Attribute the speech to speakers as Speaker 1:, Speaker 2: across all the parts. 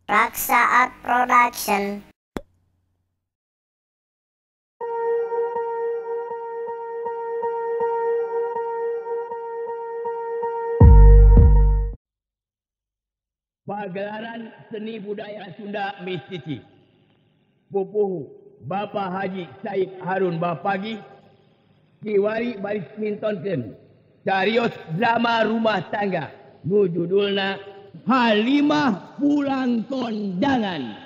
Speaker 1: Raksa Art Production.
Speaker 2: Pagelaran Seni Budaya Sunda Mistisi. Pupuh Bapak Haji Said Harun Bapagi, Kiwari Baris Mintonten, Carios Drama Rumah Tangga, nu judulna Halimah Pulang Kondangan.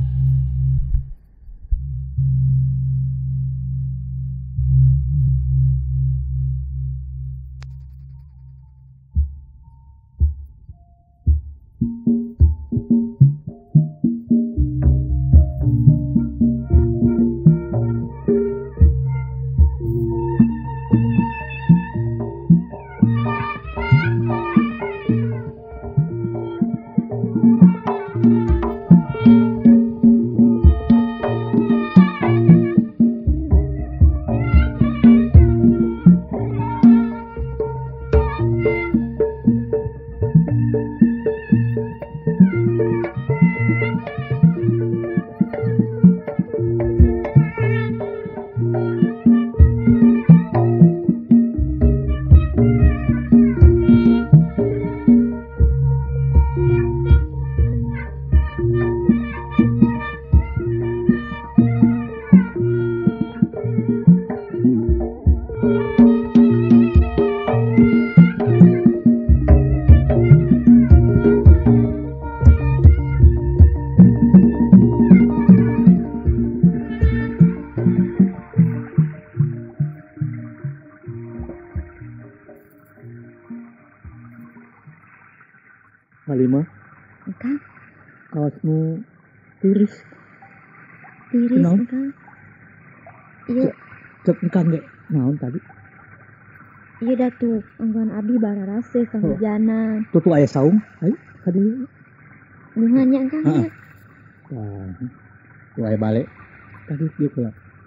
Speaker 3: Halimah,
Speaker 4: Engkang,
Speaker 3: kaosmu tiris.
Speaker 4: tiris
Speaker 3: Naon?
Speaker 4: engkang. Iya,
Speaker 3: Cek engkang ge naon tadi?
Speaker 4: iya datuk, enggan abi bararase kahujanan.
Speaker 3: Tutu aya saung, ayo kadieu.
Speaker 4: Nuhannya engkang
Speaker 3: Heeh.
Speaker 4: ya.
Speaker 3: Wah, tu aya bale. Tadi dieu kula.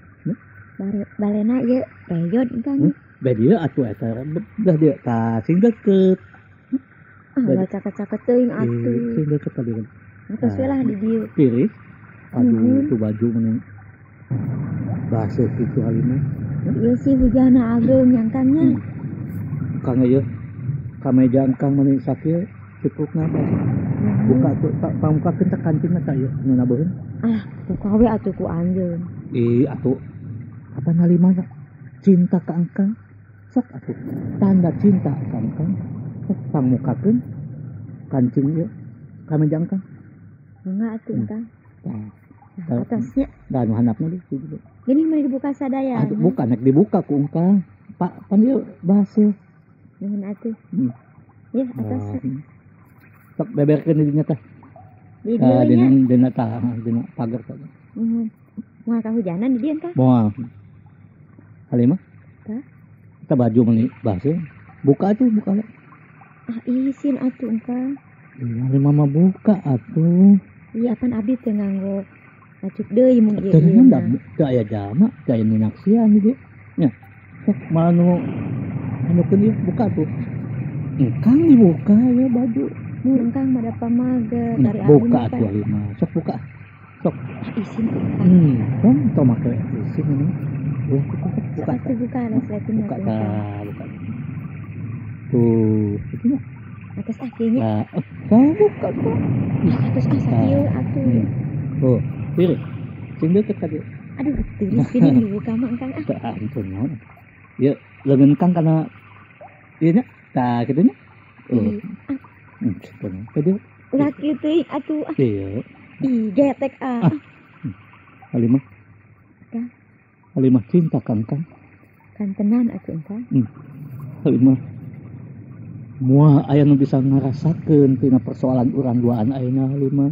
Speaker 4: Balena ieu reyod engkang.
Speaker 3: Badieu atuh eta dah dieu ta sing deukeut.
Speaker 4: Lah caket-caket teuing atuh.
Speaker 3: Sing deukeut tadi.
Speaker 4: Atos we lah di dieu.
Speaker 3: Tiris. Aduh,
Speaker 4: Mhm.
Speaker 3: tu baju meuning. Baseuh kitu Halimah.
Speaker 4: Ieu sih hujana ageung nyangkangnya.
Speaker 3: Kang ieu kameja engkang meuning sakieu cukupna apa? Buka tuh pamukakeun teh kancingna tah ieu nu nabeun.
Speaker 4: Ah, kukawe atuh ku anjeun.
Speaker 3: Atuh apa nalimana cinta ka engkang sok atuh tanda cinta ka engkang sok pamukakeun kancing ieu kameja engkang.
Speaker 4: Mangga atuh engkang.
Speaker 3: Tah,
Speaker 4: Nah, atasnya
Speaker 3: da nu handapna deui gitu.
Speaker 4: gini mah dibuka sadaya.
Speaker 3: Aduh bukan nek dibuka ku engkang. Pak pan ieu baseuh.
Speaker 4: Nuhun atuh.
Speaker 3: Hmm.
Speaker 4: Ya, atasnya.
Speaker 3: Sok beberkeun di dinya teh.
Speaker 4: Di dieu nya.
Speaker 3: Dina tah dina pagar teh.
Speaker 4: Nuhun. Moal kahujanan di dieu engkang.
Speaker 3: Moal. Halimah?
Speaker 4: Tah?
Speaker 3: Kita baju meuni baseuh. Buka atuh buka.
Speaker 4: Ah, izin atuh engkang.
Speaker 3: Halimah mah buka atuh.
Speaker 4: Iya, apan abdi teu nganggo ngacuk deui mun ieu.
Speaker 3: Ternyata ndak aya jama, da aya ninaksian ieu. Nya. Sok manu keun ieu buka tuh. Engkang dibuka ya baju.
Speaker 4: Mun engkang mah da pamager dari abdi
Speaker 3: Buka
Speaker 4: mah
Speaker 3: atuh Halimah. Sok buka. Sok.
Speaker 4: izin engkang.
Speaker 3: Kan teu make isin ini. Ulah buka. Buka.
Speaker 4: Atuh buka ada seletin
Speaker 3: Buka
Speaker 4: atuh engkang.
Speaker 3: buka. Tuh, itu mah.
Speaker 4: Atas akhirnya
Speaker 3: Nah, kau buka kok.
Speaker 4: atas sakieu atuh.
Speaker 3: Tuh, pilih. Sing deukeut tadi.
Speaker 4: Aduh, tiris pini dibuka mah engkang ah.
Speaker 3: Teu ampun naon. Ieu leungeun kang kana ieu nya. Tah kitu nya.
Speaker 4: Ih,
Speaker 3: Kitu nya. Tadi
Speaker 4: ulah kieu teuing atuh.
Speaker 3: ieu
Speaker 4: Ih, getek ah.
Speaker 3: Halimah.
Speaker 4: Kang.
Speaker 3: Halimah cinta kang.
Speaker 4: Kan tenan atuh engkang.
Speaker 3: Halimah. Moal aya nu bisa ngarasakeun tina persoalan urang duaan ayeuna Halimah.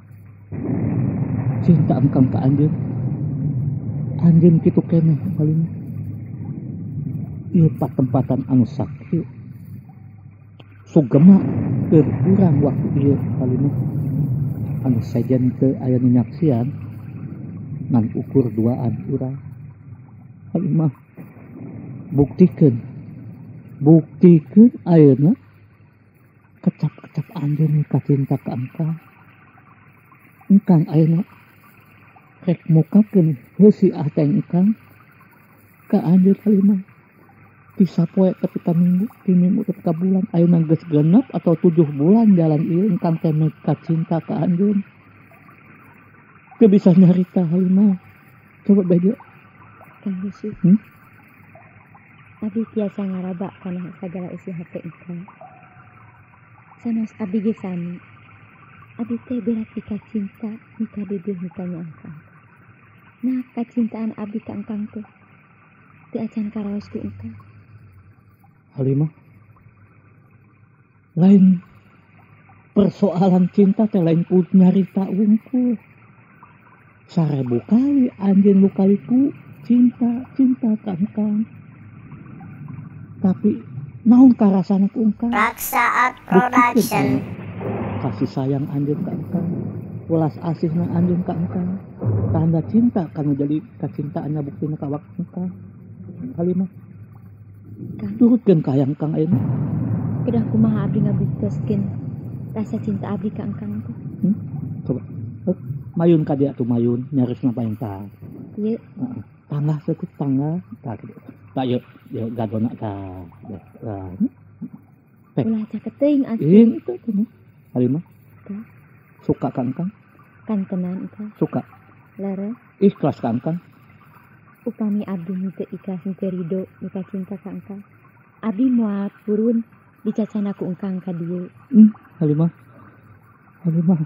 Speaker 3: Cinta engkang ka anjeun. Anjeun kitu keneh Halimah. Ieu patempatan anu sakti. Sugema keur urang waktu ieu Halimah. Anu sajen teu aya nu nyaksian ngan ukur duaan urang. Halimah buktikeun ayeuna kecap-kecap anjeun ka cinta ka engkang. engkang ayeuna rek mukakeun heusi ateng engkang ka anjeun Halimah. Ti sapoe tepi ka minggu, ti minggu tepi ka bulan, ayeuna geus genep atau 7 bulan jalan ieu engkang teh meka cinta ka anjeun. Teu bisa nyarita Halimah. Coba bejo.
Speaker 4: Kang Yusuf. Abi tiasa ngaraba kana sagala isi hate engkang. Sanes abi ge sami. Abi teh berat pika cinta mika dedeuh mitanya engkang. Nah, kacintaan abi ka engkang teh teu acan karaos ku engkang.
Speaker 3: Halimah, lain persoalan cinta teh lain ku nyarita wungkul. 1000 kali anjeun lu kaliku cinta ka engkang. Tapi naon karasana ku engkang?
Speaker 1: Raksaat Production.
Speaker 3: Kasih sayang anjeun ka engkang, welas asihna anjeun ka engkang, tanda cinta kana jadi kacintaannya buktina ka waktu engkang. Halimah, turutkeun ka hayang engkang ayeuna.
Speaker 4: Kedah kumaha abdi ngabukteuskeun rasa cinta abdi ka engkang teh.
Speaker 3: Coba mayun ka dia tuh mayun nyarisna paentah.
Speaker 4: Ieu
Speaker 3: Tangga sekut tangga tah kitu. Tah yeuh gadona tah.
Speaker 4: ulah caket teuing atuh.
Speaker 3: Itu tuh. Halimah.
Speaker 4: Tah.
Speaker 3: Suka ka engkang?
Speaker 4: Kantenan engkang.
Speaker 3: Suka.
Speaker 4: Leres.
Speaker 3: Ikhlas ka engkang?
Speaker 4: Upami abdi teu ikhlas teu ridho mika cinta ka engkang. Abdi moal purun dicacana ku engkang ka dieu.
Speaker 3: Halimah. Halimah.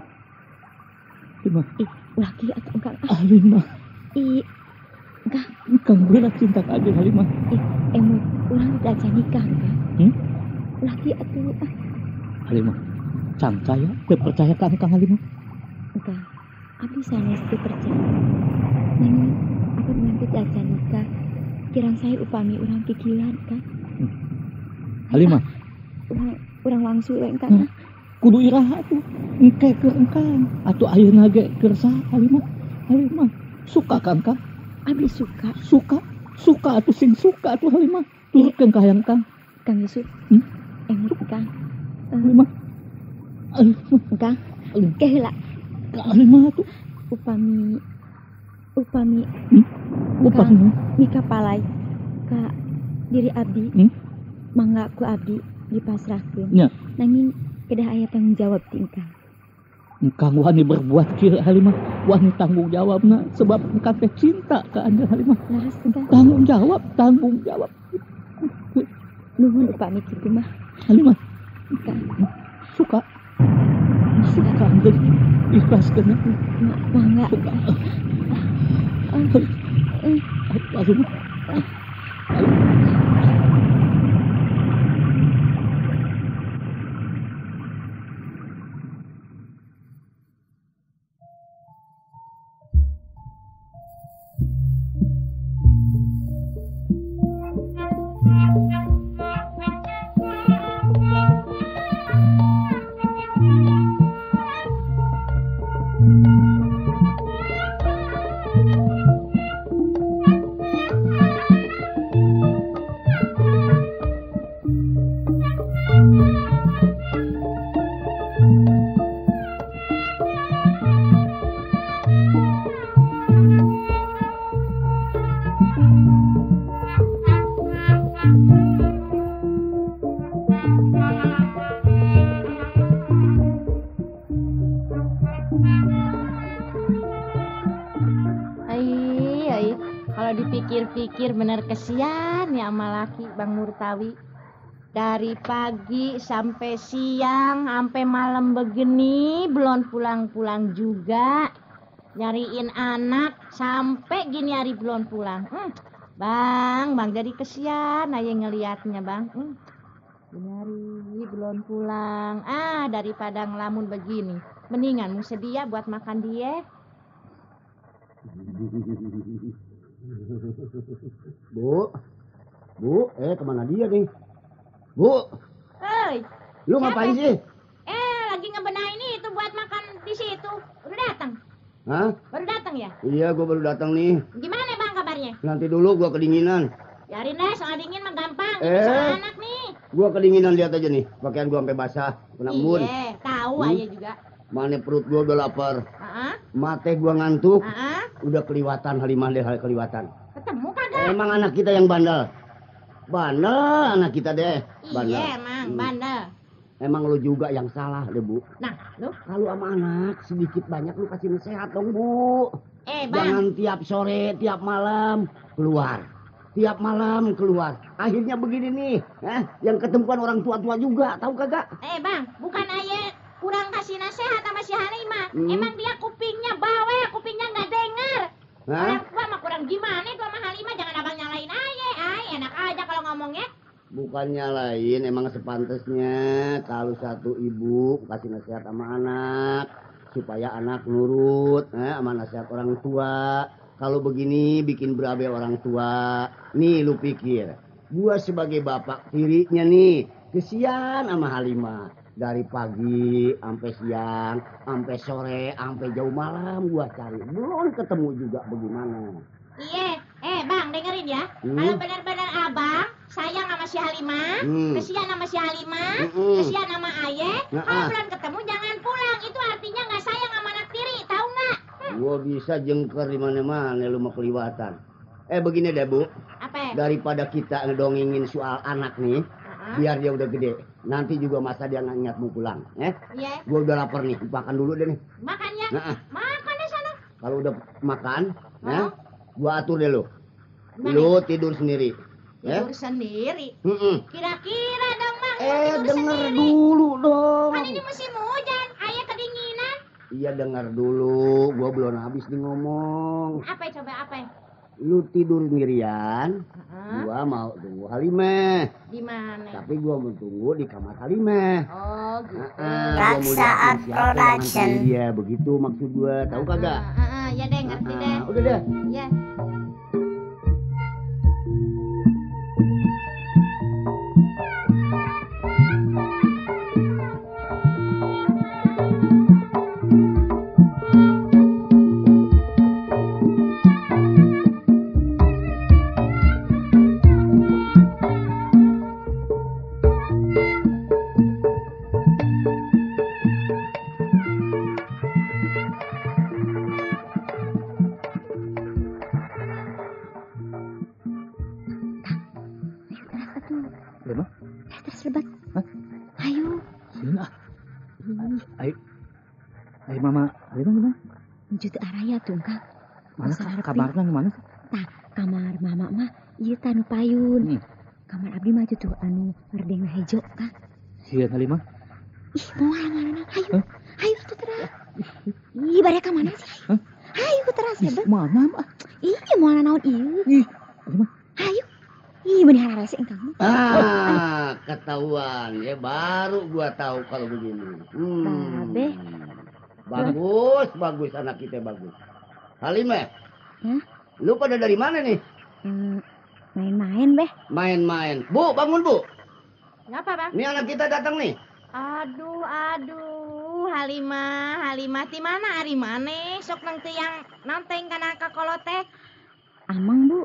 Speaker 4: Ulah kieu atuh engkang.
Speaker 3: Halimah.
Speaker 4: Engkang.
Speaker 3: Engkang berat cinta ka anjeun Halimah.
Speaker 4: Emang urang teu acan nikah engkang. Ulah kieu atuh.
Speaker 3: Halimah. Can saya teu percaya ka engkang Halimah.
Speaker 4: Engkang. Abdi sanes teu percaya. Nanging apa nanti teu acan nikah. Kirang saya upami urang kikilan kan.
Speaker 3: Halimah.
Speaker 4: Urang wangsul we engkang.
Speaker 3: Kudu iraha tuh. Engke keur engkang. Atuh ayeuna ge keur saha Halimah? Halimah. Suka ka engkang?
Speaker 4: Abdi suka.
Speaker 3: Suka atuh sing suka atuh Halimah. Turutkeun ka hayang engkang.
Speaker 4: Kang Yusuf. Emut engkang.
Speaker 3: Halimah.
Speaker 4: Engkang. Keheula.
Speaker 3: Ka Halimah atuh.
Speaker 4: Upami mika palai ka diri abdi. Mangga ku abdi dipasrahkeun.
Speaker 3: Nya.
Speaker 4: Nanging kedah aya tanggung jawab ti engkang.
Speaker 3: Engkang wani berbuat kieu Halimah, wani tanggung jawabna sebab engkang teh cinta ka anjeun Halimah.
Speaker 4: Laras engkang.
Speaker 3: Tanggung jawab.
Speaker 4: Nuhun upami kitu mah.
Speaker 3: Halimah.
Speaker 4: Engkang.
Speaker 3: Suka anjeun. Ikhlaskeun atuh.
Speaker 4: Mangga.
Speaker 3: Suka. Halimah.
Speaker 5: Kalau dipikir-pikir bener kesian ya sama laki Bang Murtawi. Dari pagi sampai siang sampai malam begini belum pulang-pulang juga. Nyariin anak sampai gini hari belum pulang. Bang jadi kesian aja ngelihatnya Bang. Gini hari belum pulang. Daripada ngelamun begini. Mendingan mu sedia buat makan dia.
Speaker 6: Bu, kemana dia nih? Bu, lu ngapain sih?
Speaker 5: Lagi ngebenahin itu buat makan di situ. Udah datang?
Speaker 6: Hah?
Speaker 5: Baru datang ya?
Speaker 6: Iya, gua baru datang nih.
Speaker 5: Gimana Bang kabarnya?
Speaker 6: Nanti dulu gua kedinginan.
Speaker 5: Biarin deh, soal dingin mah gampang. Soal anak nih.
Speaker 6: Gua kedinginan, lihat aja nih. Pakaian gua sampai basah, kena embun.
Speaker 5: Iya, tahu aja juga.
Speaker 6: Mana perut gua udah lapar. Mate gua ngantuk.
Speaker 5: Ah,
Speaker 6: Udah keliwatan Halimah deh, keliwatan.
Speaker 5: ketemu kagak?
Speaker 6: Emang anak kita yang bandel. Bandel anak kita deh. Bandel.
Speaker 5: Iya, emang bandel.
Speaker 6: Emang lu juga yang salah deh, Bu.
Speaker 5: Nah, lu?
Speaker 6: Kalau sama anak sedikit banyak lu kasih nasihat dong, Bu.
Speaker 5: Bang.
Speaker 6: Jangan tiap sore, tiap malam keluar. Tiap malam keluar. Akhirnya begini nih, yang ketemuan orang tua-tua juga, tahu kagak?
Speaker 5: Bang, bukan ayah kurang kasih nasihat sama si Halimah. Emang dia kupingnya bawel, kupingnya nggak dengar. Orang tua mah kurang gimana tuh sama Halimah, jangan abang nyalain ayah. Enak aja kalau ngomongnya.
Speaker 6: Bukannya lain, emang sepantasnya kalau satu ibu kasih nasihat sama anak supaya anak nurut sama nasihat orang tua. Kalau begini bikin berabe orang tua. Nih lu pikir, gua sebagai bapak tirinya nih kesian sama Halimah. Dari pagi sampai siang, sampai sore, sampai jauh malam gua cari. Belum ketemu juga bagaimana.
Speaker 5: Iya, bang dengerin ya. Kalau benar-benar abang sayang sama si Halimah, kesian sama si Halimah, kesian sama ayah, kalau belum ketemu jangan pulang. Itu artinya nggak sayang sama anak tiri, tahu nggak?
Speaker 6: Gua bisa jengker di mana-mana lu mau keliwatan. Begini deh, Bu.
Speaker 5: Apa?
Speaker 6: Daripada kita ngedongengin soal anak nih, biar dia udah gede. Nanti juga masa dia nggak ingat mau pulang,
Speaker 5: Iya.
Speaker 6: Gua udah lapar nih, makan dulu deh nih.
Speaker 5: Makan ya? Makan deh sana.
Speaker 6: Kalau udah makan, gua atur deh lu. Lu tidur sendiri.
Speaker 5: Tidur sendiri. Kira-kira dong bang, tidur
Speaker 6: Denger
Speaker 5: sendiri.
Speaker 6: dulu dong.
Speaker 5: Kan ini musim hujan, ayah kedinginan.
Speaker 6: Iya denger dulu, gua belum habis nih ngomong.
Speaker 5: Apa coba apa?
Speaker 6: Lu tidur sendirian, gua mau tunggu Halimah.
Speaker 5: Di mana?
Speaker 6: Tapi gua mau tunggu di kamar Halimah.
Speaker 5: Oh gitu.
Speaker 1: Raksa Art Production.
Speaker 6: Iya begitu maksud gua, tahu kagak?
Speaker 5: Ya deh ngerti deh.
Speaker 6: Udah deh.
Speaker 5: Ya.
Speaker 3: Serbat. Ayo. Sini ah. Ayo. Ayo mama. Ayo gimana?
Speaker 4: Menuju ke araya tuh Kang.
Speaker 3: Mana kamarnya gimana?
Speaker 4: Tah, kamar mama mah ieu tanu payun. Kamar abdi mah tuh anu hardeng hejo Kang.
Speaker 3: Sieun Halimah.
Speaker 4: Ih, mau mana? Ayo. Ayo tuh terang. Ih, bade ka mana sih? Ayo terang sebet.
Speaker 3: Mana mah?
Speaker 4: Iya, mau naon ieu?
Speaker 3: Ih, Halimah.
Speaker 4: Ayo. Ih, benih hararese engkang.
Speaker 6: Ketahuan ya, baru gua tahu kalau begini.
Speaker 4: Babe.
Speaker 6: Bagus anak kita bagus. Halimah. Lu pada dari mana nih?
Speaker 4: Main-main, Beh.
Speaker 6: Main-main. Bu, bangun, Bu.
Speaker 5: Ngapa, Bang?
Speaker 6: Ini anak kita datang nih.
Speaker 5: Aduh, Halimah ti mana ari maneh? Sok nang tiang nanteng kana kakolot teh.
Speaker 4: Amang, Bu.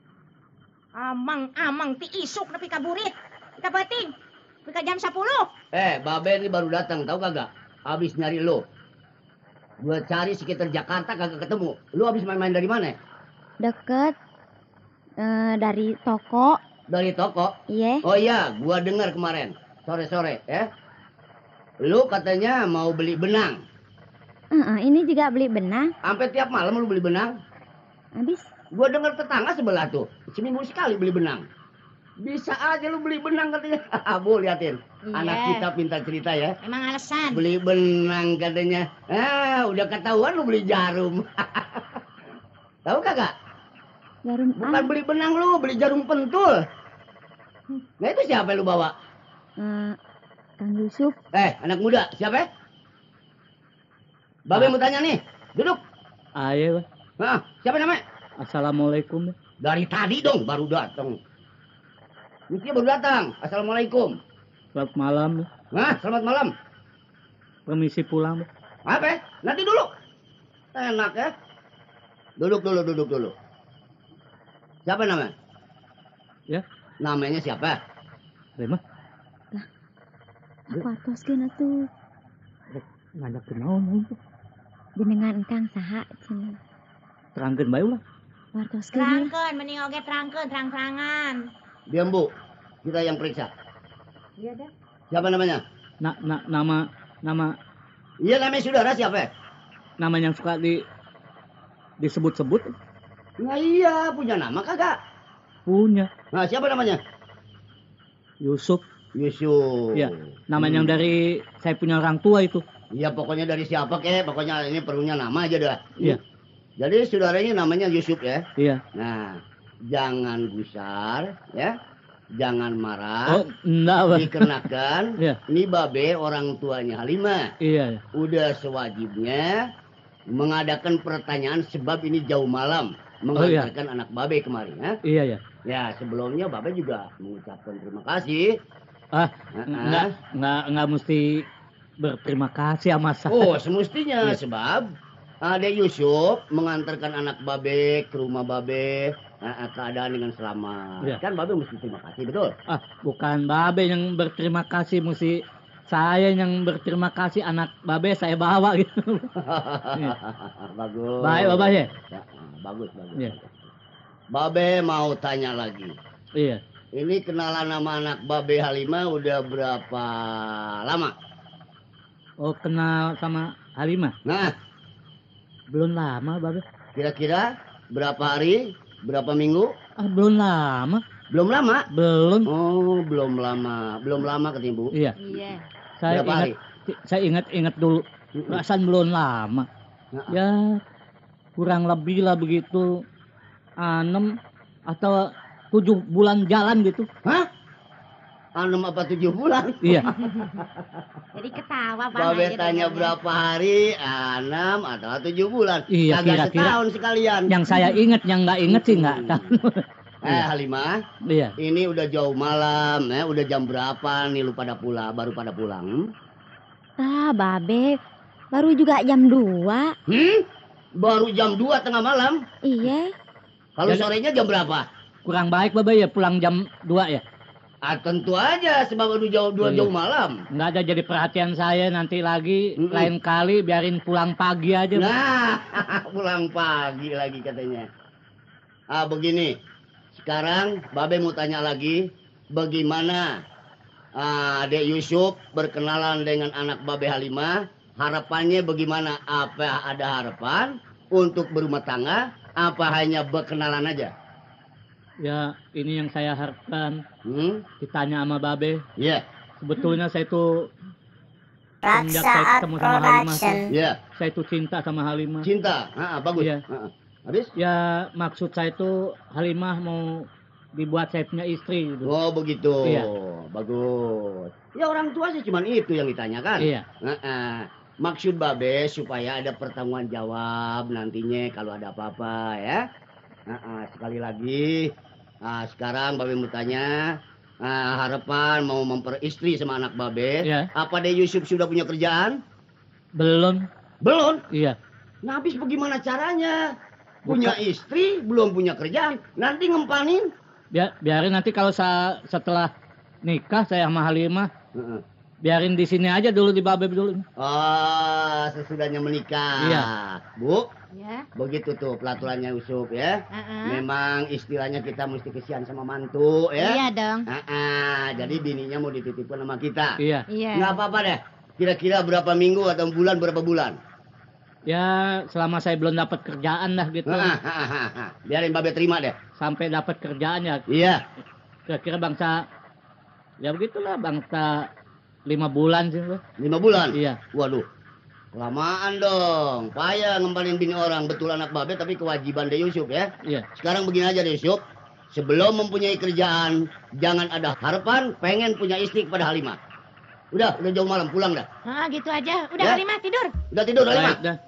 Speaker 5: Amang ti isuk nepi ka burit. Ka beuting. Nepi ka jam 10.
Speaker 6: Babe ini baru datang, tahu kagak? Habis nyari lu. Gua cari sekitar Jakarta kagak ketemu. Lu habis main-main dari mana?
Speaker 4: Deket. Dari toko.
Speaker 6: Dari toko?
Speaker 4: Iya.
Speaker 6: Oh iya, gua dengar kemarin. Sore-sore, ya. Lu katanya mau beli benang.
Speaker 4: Ini juga beli benang.
Speaker 6: Sampai tiap malam lu beli benang?
Speaker 4: Habis.
Speaker 6: Gua dengar tetangga sebelah tuh. Seminggu sekali beli benang. Bisa aja lu beli benang katanya. Bu, liatin.
Speaker 5: Iya.
Speaker 6: Anak kita pintar cerita ya.
Speaker 5: Emang alasan.
Speaker 6: Beli benang katanya. Udah ketahuan lu beli jarum. Tahu kagak?
Speaker 4: Jarum
Speaker 6: Bukan beli benang lu, beli jarum pentul. Nah itu siapa yang lu bawa?
Speaker 4: Kang Yusuf.
Speaker 6: Anak muda, siapa? Babe mau tanya nih. Duduk.
Speaker 3: Ayo.
Speaker 6: Siapa namanya?
Speaker 3: Assalamualaikum.
Speaker 6: Dari tadi dong baru datang. Mesti baru datang. Assalamualaikum.
Speaker 3: Selamat malam.
Speaker 6: Selamat malam.
Speaker 3: Permisi pulang.
Speaker 6: Apa? Nanti dulu. Enak ya. Duduk dulu. Siapa namanya?
Speaker 3: Ya.
Speaker 6: Namanya siapa?
Speaker 3: Halimah.
Speaker 4: Apa toskeun atuh?
Speaker 3: Ngajak kenaon itu.
Speaker 4: Jenengan engkang saha cenah.
Speaker 3: Terangkeun bae ulah.
Speaker 4: Wartoskeun.
Speaker 5: Terangkeun, mending oge terangkeun, terang-terangan.
Speaker 6: Diam Bu, kita yang periksa.
Speaker 5: Iya dah.
Speaker 6: Siapa namanya?
Speaker 3: Nama
Speaker 6: Iya namanya saudara siapa?
Speaker 3: nama yang suka disebut-sebut
Speaker 6: Nah iya, punya nama kagak?
Speaker 3: punya
Speaker 6: Nah siapa namanya?
Speaker 3: Yusuf.
Speaker 6: Yusuf.
Speaker 3: Iya, nama yang dari saya punya orang tua itu.
Speaker 6: Iya pokoknya dari siapa kek, pokoknya ini perlunya nama aja dah.
Speaker 3: Iya.
Speaker 6: Jadi saudara ini namanya Yusuf ya.
Speaker 3: Iya.
Speaker 6: Nah, jangan gusar ya. Jangan marah.
Speaker 3: Oh, enggak, Bang.
Speaker 6: Dikarenakan
Speaker 3: Iya.
Speaker 6: ini babe orang tuanya Halimah.
Speaker 3: Iya.
Speaker 6: Udah sewajibnya mengadakan pertanyaan sebab ini jauh malam
Speaker 3: Oh, iya.
Speaker 6: mengantarkan anak babe kemarin ya.
Speaker 3: Iya ya.
Speaker 6: Ya sebelumnya babe juga mengucapkan terima kasih.
Speaker 3: Ah, enggak mesti berterima kasih sama saya.
Speaker 6: Oh semestinya
Speaker 3: Iya.
Speaker 6: sebab Adek Yusuf mengantarkan anak babe ke rumah babe keadaan dengan selamat.
Speaker 3: Iya.
Speaker 6: Kan babe mesti terima kasih betul.
Speaker 3: Ah, bukan babe yang berterima kasih, mesti saya yang berterima kasih, anak babe saya bawa gitu. Iya.
Speaker 6: Bagus.
Speaker 3: Baik, Bapak ya?
Speaker 6: Ya, bagus.
Speaker 3: Iya.
Speaker 6: Babe mau tanya lagi.
Speaker 3: Iya.
Speaker 6: Ini kenalan nama anak babe Halimah udah berapa lama?
Speaker 3: Oh, kenal sama Halimah?
Speaker 6: Nah,
Speaker 3: Belum lama, babe.
Speaker 6: kira-kira berapa hari? Berapa minggu?
Speaker 3: Ah, belum lama.
Speaker 6: Belum lama?
Speaker 3: Belum.
Speaker 6: Oh, belum lama. Belum lama katanya, Bu.
Speaker 3: Iya.
Speaker 5: Iya.
Speaker 3: Saya
Speaker 6: Berapa hari?
Speaker 3: ingat dulu. Perasaan belum lama.
Speaker 6: Nah,
Speaker 3: Ya, kurang lebih lah begitu 6 atau 7 bulan jalan gitu.
Speaker 6: Hah? 6 apa 7 bulan?
Speaker 3: Iya.
Speaker 5: Jadi ketawa Bang.
Speaker 6: Babe
Speaker 5: aja
Speaker 6: tanya
Speaker 5: dengannya.
Speaker 6: berapa hari? 6 atau 7 bulan?
Speaker 3: Iya,
Speaker 6: Kagak
Speaker 3: kira-kira.
Speaker 6: setahun sekalian.
Speaker 3: Yang saya ingat, yang nggak inget sih nggak tahu.
Speaker 6: Halimah,
Speaker 3: Iya.
Speaker 6: ini udah jauh malam, ya. Udah jam berapa nih lu pada pulang? Baru pada pulang?
Speaker 4: Ah, babe. Baru juga jam 2.
Speaker 6: Baru jam 2 tengah malam?
Speaker 4: Iya.
Speaker 6: Kalau
Speaker 3: Jadi-
Speaker 6: sorenya jam berapa?
Speaker 3: Kurang baik babe ya pulang jam 2 ya.
Speaker 6: Ah, tentu aja sebab udah jauh
Speaker 3: Iya.
Speaker 6: jauh malam.
Speaker 3: Nggak ada jadi perhatian saya, nanti lagi
Speaker 6: Mm-mm.
Speaker 3: lain kali biarin pulang pagi aja.
Speaker 6: Nah, pulang pagi lagi katanya. Begini. Sekarang Babe mau tanya lagi, bagaimana Adek Yusuf berkenalan dengan anak Babe Halimah? Harapannya bagaimana? Apa ada harapan untuk berumah tangga? Apa hanya berkenalan aja?
Speaker 3: Ya, ini yang saya harapkan.
Speaker 6: Hmm?
Speaker 3: Ditanya sama babe.
Speaker 6: Ya,
Speaker 3: Sebetulnya saya itu semenjak saya
Speaker 1: Raksa
Speaker 3: ketemu sama Halimah,
Speaker 1: Production.
Speaker 6: ya,
Speaker 3: saya itu cinta sama Halimah.
Speaker 6: cinta. Bagus.
Speaker 3: Iya.
Speaker 6: Habis?
Speaker 3: Ya, maksud saya itu Halimah mau dibuat saya punya istri gitu.
Speaker 6: Oh begitu.
Speaker 3: Iya.
Speaker 6: Bagus. Ya orang tua sih cuman itu yang ditanyakan.
Speaker 3: Iya.
Speaker 6: Maksud Babe supaya ada pertanggungan jawab nantinya kalau ada apa-apa ya. Sekali lagi, sekarang Babe mau tanya, harapan mau memperistri sama anak Babe.
Speaker 3: Iya.
Speaker 6: Apa deh Yusuf sudah punya kerjaan?
Speaker 3: Belum.
Speaker 6: Belum.
Speaker 3: Iya.
Speaker 6: Nah, habis bagaimana caranya? Punya istri, belum punya kerjaan. Nanti ngempanin.
Speaker 3: Biarin nanti kalau setelah nikah saya sama Halimah,
Speaker 6: Heeh.
Speaker 3: biarin di sini aja dulu di babe dulu.
Speaker 6: Oh, sesudahnya menikah.
Speaker 3: Iya.
Speaker 6: Bu,
Speaker 5: Ya.
Speaker 6: begitu tuh pelaturannya Yusuf ya.
Speaker 5: Heeh.
Speaker 6: Memang istilahnya kita mesti kesian sama mantu ya.
Speaker 5: Iya dong.
Speaker 6: Jadi bininya mau dititipkan sama kita.
Speaker 3: Iya.
Speaker 5: Iya.
Speaker 6: Nggak apa-apa deh. Kira-kira berapa minggu atau bulan, berapa bulan?
Speaker 3: Ya, selama saya belum dapat kerjaan dah gitu.
Speaker 6: Biarin Babe terima deh.
Speaker 3: Sampai dapat kerjaan ya,
Speaker 6: Iya.
Speaker 3: kira-kira bangsa, ya begitulah, bangsa 5 bulan sih.
Speaker 6: 5 bulan?
Speaker 3: Iya.
Speaker 6: Waduh. Kelamaan dong. Payah ngempanin bini orang. Betul anak Babe tapi kewajiban deh Yusuf ya.
Speaker 3: Iya.
Speaker 6: Sekarang begini aja deh Yusuf. Sebelum mempunyai kerjaan, jangan ada harapan pengen punya istri kepada Halimah. Udah jauh malam, pulang dah.
Speaker 5: Gitu aja. Udah
Speaker 6: Ya.
Speaker 5: Halimah tidur.
Speaker 6: Udah tidur Halimah.
Speaker 3: Baik dah.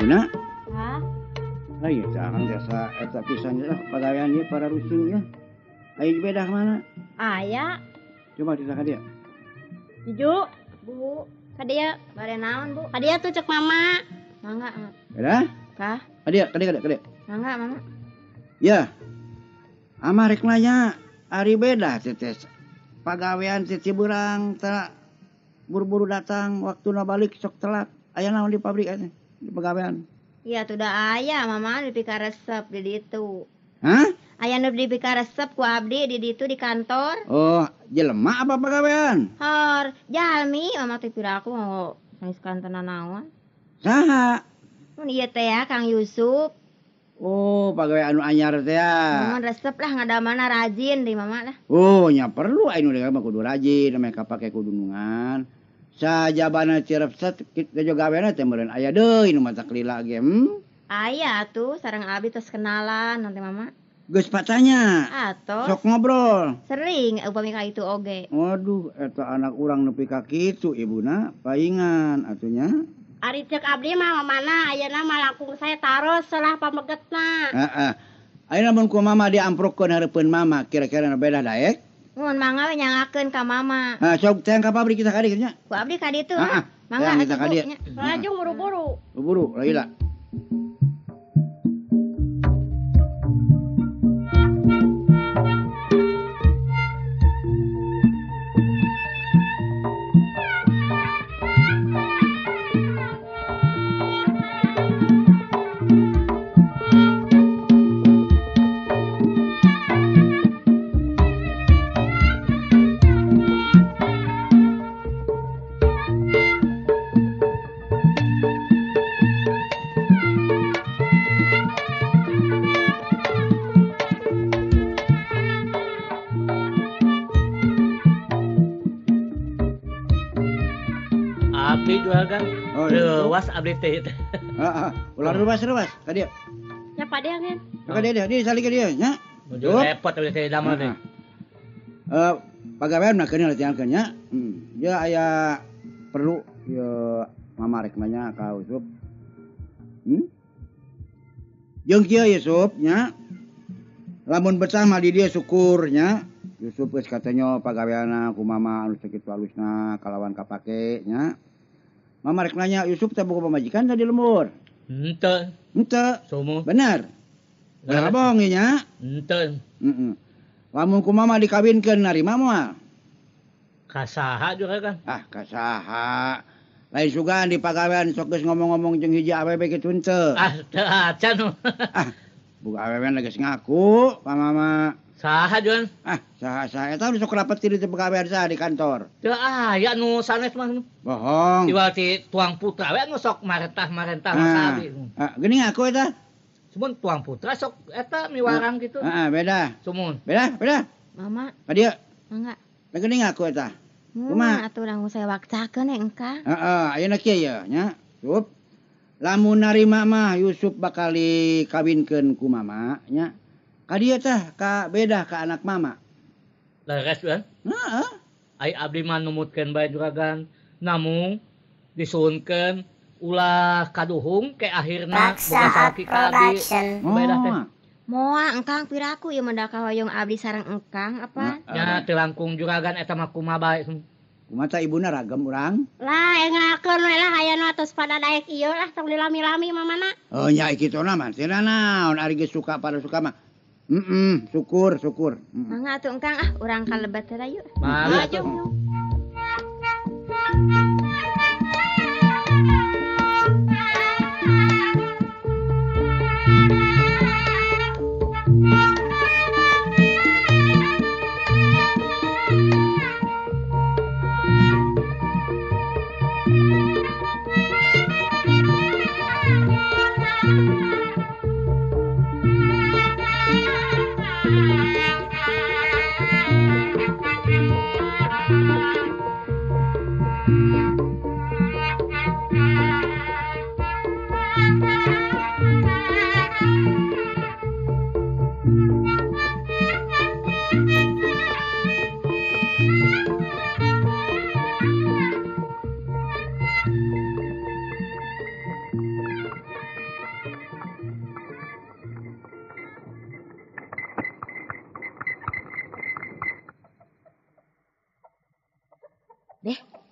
Speaker 6: Ibuna.
Speaker 5: Hah?
Speaker 6: Ayo jangan biasa eta pisan lah pagawean ieu para rusun ya. Ayo beda mana?
Speaker 5: Aya.
Speaker 6: Coba disah ka dia.
Speaker 5: Juju. Bu. Kadia. Bare naon, Bu? Kadia tuh cek mama. Mangga.
Speaker 6: Beda?
Speaker 5: Kah?
Speaker 6: Kadia.
Speaker 5: Mangga, mama.
Speaker 6: Ya. Amarek nanya ari beda tetes. Pagawean ti Ciberang tara buru-buru datang waktuna balik sok telat. Aya naon di pabrik aya di pagawean.
Speaker 5: Iya tuh udah aya mama di pika resep di ditu.
Speaker 6: Hah?
Speaker 5: Aya nu di pika resep ku abdi di ditu di kantor.
Speaker 6: Oh, jelema apa pagawean?
Speaker 5: Hor, jalmi mama teh pira aku mau saiskan tenan naon.
Speaker 6: Saha?
Speaker 5: Mun ieu teh ya Kang Yusuf.
Speaker 6: Oh, pagawean anu anyar teh ya.
Speaker 5: Mun resep lah ngadamana rajin di mama lah.
Speaker 6: Oh, nya perlu anu deh mah kudu rajin, mereka pake kudu nungan. Sajabana cirepset kita juga gaweana teh meureun aya deui nu mata kelila ge.
Speaker 5: Aya tuh sareng abdi tos kenalan nanti mama.
Speaker 6: Geus patanya.
Speaker 5: Atos.
Speaker 6: Sok ngobrol.
Speaker 5: Sering upami ka itu oge.
Speaker 6: Waduh, eta anak urang nepi ka kitu ibuna, paingan atunya.
Speaker 5: Ari cek abdi mah mana ayeuna mah langkung saya taros salah pamegetna.
Speaker 6: Heeh. Ayeuna mun ku mama diamprokkeun hareupeun mama, kira-kira nu beda daek?
Speaker 5: Mun mangga we nyangakeun ka mama.
Speaker 6: Sok teh ka pabrik kita ka dieu nya.
Speaker 5: Ku abdi ka ditu
Speaker 6: Heeh.
Speaker 5: Mangga
Speaker 6: kita ka dieu.
Speaker 5: Lajung buru-buru.
Speaker 6: Buru, Laila.
Speaker 3: Abdi juragan.
Speaker 6: Oh, iya.
Speaker 3: Leuwas abdi teh.
Speaker 6: Heeh. Ulah ruas ka dieu.
Speaker 5: Siapa dia kan?
Speaker 6: Ka dieu, di sali ka dieu nya.
Speaker 3: Menuju repot abdi teh damel teh.
Speaker 6: Pagawean mah keun latihankeun nya. Dia aya perlu ye mamarek nanya ka Yusuf. Jeung kieu Yusuf nya. Lamun betah mah di dieu syukur nya. Yusuf geus katanya pagaweanna ku mama anu sakitu halusna kalawan kapake nya. Mama rek nanya Yusuf teh boga pamajikan tadi lembur.
Speaker 3: Henteu.
Speaker 6: Henteu.
Speaker 3: Somo.
Speaker 6: Bener. Bener bohong nya.
Speaker 3: Henteu.
Speaker 6: Lamun ku mama dikawinkeun narima moal.
Speaker 3: Kasaha juragan.
Speaker 6: Ah, kasaha. Lain sugan di pagawean sok geus ngomong-ngomong jeung hiji awewe kitu henteu.
Speaker 3: Ah, teu acan.
Speaker 6: Boga awewe geus ngaku ka mama.
Speaker 3: Saha juragan?
Speaker 6: Saha eta sok rapat di pagawean saha di kantor.
Speaker 3: Teu aya nu sanes mah.
Speaker 6: Bohong.
Speaker 3: Tiba ti tuang putra we anu sok marentah-marentah sabi.
Speaker 6: Geuning aku eta.
Speaker 3: Cuman tuang putra sok eta miwarang gitu.
Speaker 6: Beda.
Speaker 3: Sumun.
Speaker 6: Beda.
Speaker 5: Mama.
Speaker 6: Ka dieu.
Speaker 5: Mangga.
Speaker 6: Geuning aku eta.
Speaker 5: Kumaha atuh urang saya waksakeun engka.
Speaker 6: Ayeuna kieu ye nya. Yusuf. Lamun narima mah Yusuf bakal dikawinkeun ku mama nya. Ka dieu tah ka beda ka anak mama.
Speaker 3: Leres kan?
Speaker 6: Heeh.
Speaker 3: Ai abdi mah numutkeun bae juragan. Namun disuunkeun ulah kaduhung ke akhirna
Speaker 1: Paksa Production.
Speaker 3: Beda teh.
Speaker 5: Moal engkang piraku ieu mendak hoyong abdi sareng engkang apa?
Speaker 3: Nya teu langkung juragan eta mah kumaha bae.
Speaker 6: Kumaha ibuna ragam urang?
Speaker 5: Lah engakeun we lah aya tos pada daek ieu lah tong dilami-lami mamana.
Speaker 6: Oh nya kitona mah teu naon ari geus suka pada suka mah. Syukur.
Speaker 5: Mangga atuh engkang urang kalebet teh yuk.
Speaker 3: Mangga
Speaker 5: atuh.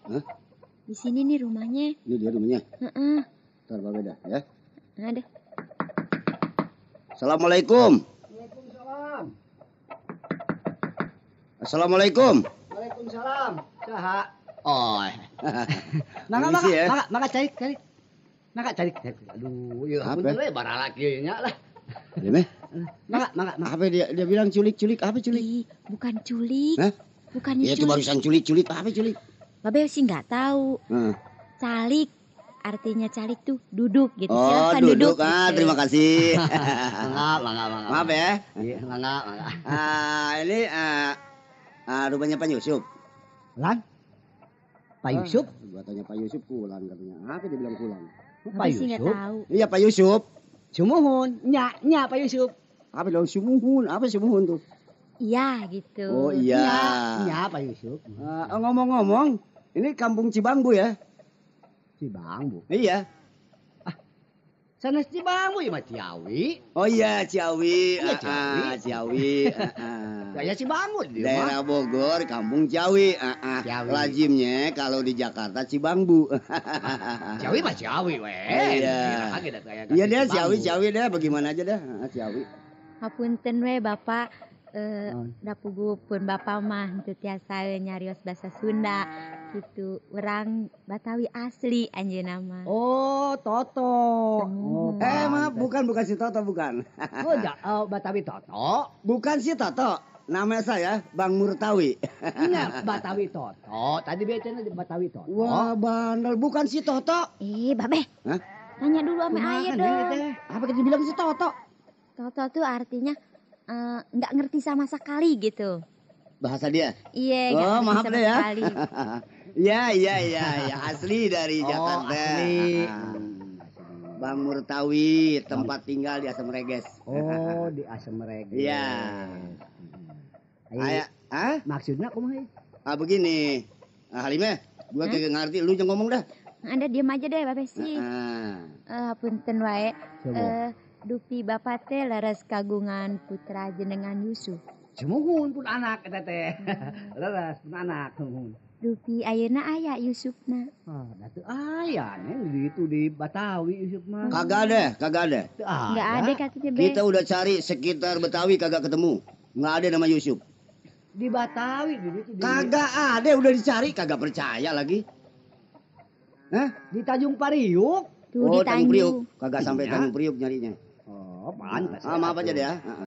Speaker 6: Hah?
Speaker 4: Di sini nih rumahnya.
Speaker 6: Ini dia rumahnya.
Speaker 4: Heeh.
Speaker 6: Ntar Babe dah ya.
Speaker 4: Ada.
Speaker 6: Assalamualaikum.
Speaker 2: Waalaikumsalam.
Speaker 6: Assalamualaikum.
Speaker 2: Waalaikumsalam. Saha?
Speaker 6: Oh.
Speaker 2: Maka
Speaker 6: Permisi ya.
Speaker 2: cari. Maka cari. Aduh, ya
Speaker 6: Apa?
Speaker 2: ampun we bara lakinya lah.
Speaker 6: Dia meh.
Speaker 2: Maka.
Speaker 6: Apa dia bilang culik? Apa culik?
Speaker 4: Ih, bukan culik.
Speaker 6: Hah?
Speaker 4: Bukan
Speaker 6: Ya itu
Speaker 4: culik.
Speaker 6: barusan culik. Apa culik?
Speaker 4: Babe sih nggak tahu.
Speaker 6: Heeh.
Speaker 4: Calik. Artinya calik tuh duduk gitu.
Speaker 6: Oh,
Speaker 4: Silahkan
Speaker 6: duduk.
Speaker 4: duduk.
Speaker 6: Ah,
Speaker 4: gitu.
Speaker 6: terima kasih.
Speaker 2: Mangga.
Speaker 6: Maaf ya.
Speaker 2: Iya, mangga.
Speaker 6: Ini rumahnya Pak Yusuf.
Speaker 2: Lan? Pak Yusuf?
Speaker 6: Gua tanya Pak Yusuf pulang katanya. Apa dia bilang pulang?
Speaker 2: Pak
Speaker 4: Babe sih nggak
Speaker 2: Yusuf?
Speaker 4: tahu.
Speaker 6: Iya Pak Yusuf.
Speaker 2: Sumuhun. Nya Pak Yusuf.
Speaker 6: Apa dong sumuhun? Apa sumuhun tuh?
Speaker 4: Iya gitu.
Speaker 6: Oh iya.
Speaker 2: Nya Pak Yusuf.
Speaker 6: Ngomong-ngomong, ini kampung Cibangbu ya?
Speaker 2: Cibangbu.
Speaker 6: Iya.
Speaker 2: Sana Cibangbu ya mah Ciawi.
Speaker 6: Oh iya Ciawi.
Speaker 2: Iya, Ciawi.
Speaker 6: Ciawi.
Speaker 2: Gaya Cibangbu dia mah.
Speaker 6: Daerah Bogor, kampung Ciawi.
Speaker 2: Ciawi.
Speaker 6: Lazimnya kalau di Jakarta Cibangbu.
Speaker 2: Ciawi mah Ciawi we.
Speaker 6: Iya. Iya dia Ciawi deh. Bagaimana aja dah. Ciawi.
Speaker 4: Hapunten we Bapak. Dapugupun Bapak mah itu tiasa nyarios bahasa Sunda gitu. Orang Batawi asli anjeunna mah.
Speaker 2: Oh, Toto. Oh,
Speaker 6: Maaf bukan si Toto bukan.
Speaker 2: Batawi Toto.
Speaker 6: Bukan si Toto. Nama saya Bang Murtawi.
Speaker 2: Iya, Batawi Toto. Tadi biasanya di Batawi Toto.
Speaker 6: Wah bandel bukan si Toto.
Speaker 4: Babe.
Speaker 6: Hah?
Speaker 4: Tanya dulu sama ayah dong.
Speaker 6: Apa kita bilang si Toto?
Speaker 4: Toto tuh artinya nggak ngerti sama sekali gitu.
Speaker 6: Bahasa dia.
Speaker 4: Iya, nggak
Speaker 6: Oh
Speaker 4: ngerti
Speaker 6: maaf
Speaker 4: sama
Speaker 6: deh ya.
Speaker 4: sekali.
Speaker 6: Iya asli dari Jakarta.
Speaker 2: asli.
Speaker 6: Bang Murtawi tempat tinggal di Asam Reges.
Speaker 2: Oh, di Asam Reges.
Speaker 6: Iya.
Speaker 2: Maksudnya kumaha?
Speaker 6: Begini. Halimah, gua kagak ngerti, lu jangan ngomong dah.
Speaker 4: Anda diam aja deh Bapak sih. Punten wae.
Speaker 2: Coba.
Speaker 4: Dupi Bapak teh leres kagungan putra jenengan Yusuf.
Speaker 2: Sumuhun pun anak eta teh. Leres pun anak sumuhun.
Speaker 4: Dupi ayeuna aya Yusufna.
Speaker 2: Datu aya neng itu di Batawi Yusuf mah.
Speaker 6: Kagak ada.
Speaker 4: Enggak ada katanya Be.
Speaker 6: Kita udah cari sekitar Betawi kagak ketemu. Nggak ada nama Yusuf.
Speaker 2: Di Batawi di
Speaker 6: Kagak ada, udah dicari kagak percaya lagi. Hah?
Speaker 2: di Tanjung Priuk.
Speaker 4: Tuh di
Speaker 6: Tanjung Priuk.
Speaker 4: Tanjung.
Speaker 6: Kagak sampai
Speaker 2: Iya.
Speaker 6: Tanjung Priuk nyarinya.
Speaker 2: Oh, pantas.
Speaker 6: Maaf aja deh ya.